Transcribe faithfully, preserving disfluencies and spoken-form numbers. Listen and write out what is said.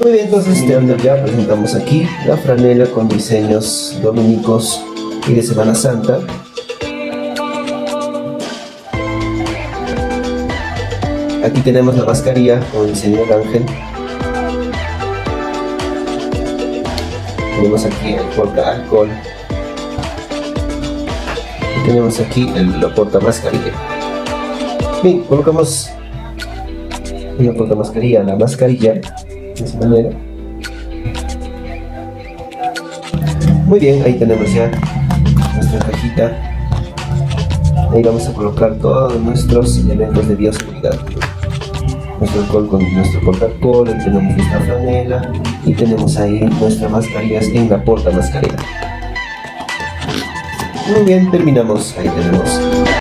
Muy bien, entonces terminando ya presentamos aquí la franela con diseños dominicos y de Semana Santa. Aquí tenemos la mascarilla con el diseño del ángel. Tenemos aquí el porta alcohol. Y tenemos aquí el, la porta mascarilla. Bien, colocamos en la porta mascarilla la mascarilla de esta manera. Muy bien, ahí tenemos ya nuestra cajita. Ahí vamos a colocar todos nuestros elementos de bioseguridad. Nuestro alcohol con nuestro porta alcohol, tenemos nuestra franela y tenemos ahí nuestras mascarillas en la porta mascarilla. Muy bien, terminamos. Ahí tenemos